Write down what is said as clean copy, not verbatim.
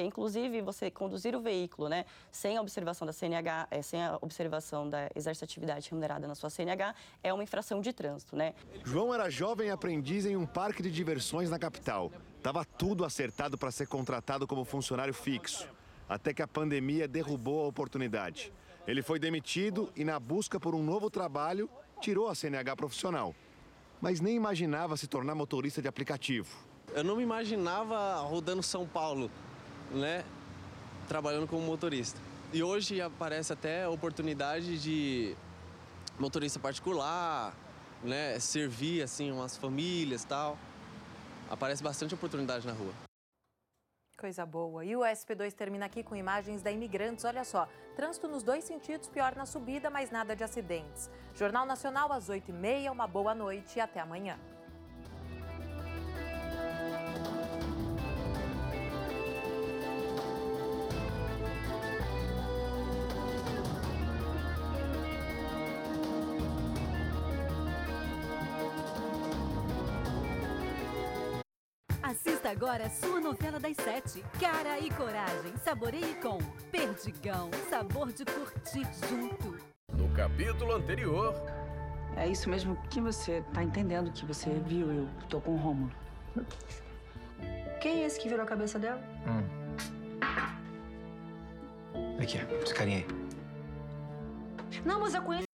Inclusive, você conduzir o veículo, né, sem a observação da CNH, sem a observação da exercício de atividade remunerada na sua CNH, é uma infração de trânsito, né? João era jovem aprendiz em um parque de diversões na capital. Tava tudo acertado para ser contratado como funcionário fixo, até que a pandemia derrubou a oportunidade. Ele foi demitido e, na busca por um novo trabalho, tirou a CNH profissional. Mas nem imaginava se tornar motorista de aplicativo. Eu não me imaginava rodando São Paulo, né, trabalhando como motorista. E hoje aparece até a oportunidade de motorista particular, né, servir assim umas famílias e tal. Aparece bastante oportunidade na rua. Coisa boa. E o SP2 termina aqui com imagens da Imigrantes. Olha só, trânsito nos 2 sentidos, pior na subida, mas nada de acidentes. Jornal Nacional às 8h30, uma boa noite e até amanhã. Assista agora a sua novela das 7, Cara e Coragem. Saboreie com Perdigão, sabor de curtir junto. No capítulo anterior... É isso mesmo que você tá entendendo que você viu, eu tô com o Rômulo. Quem é esse que virou a cabeça dela? Aqui, esse carinha aí. Não, mas eu conheço.